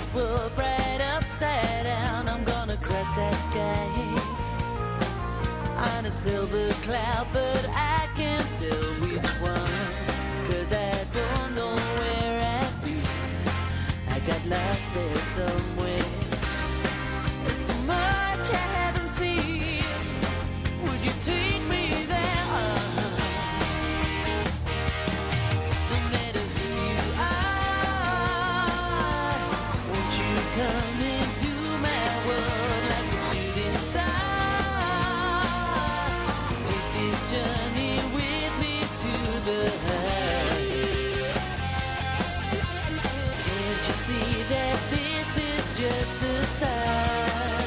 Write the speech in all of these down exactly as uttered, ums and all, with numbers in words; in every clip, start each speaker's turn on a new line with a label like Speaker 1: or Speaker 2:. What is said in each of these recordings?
Speaker 1: this world right upside down. I'm gonna cross that sky on a silver cloud, but I can't tell which one, 'cause I don't know where I've been. I got lost there somewhere. There's so much I haven't seen. Would you take me there? Uh-huh. No matter who you are, won't you come into my world like a shooting star? Take this journey with me to the heights. Can't you see that this is just the start?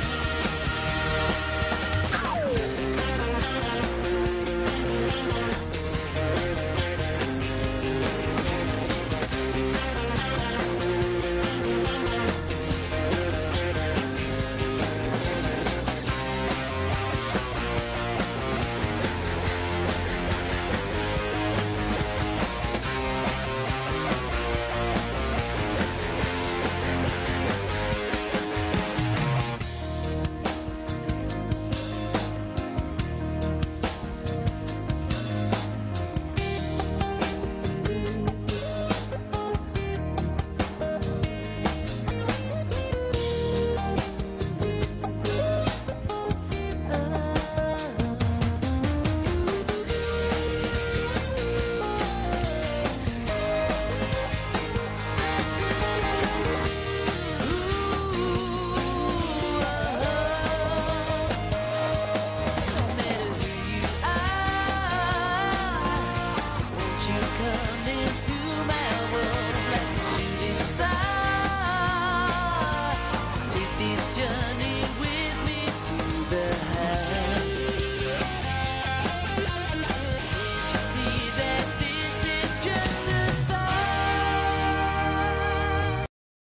Speaker 1: Come into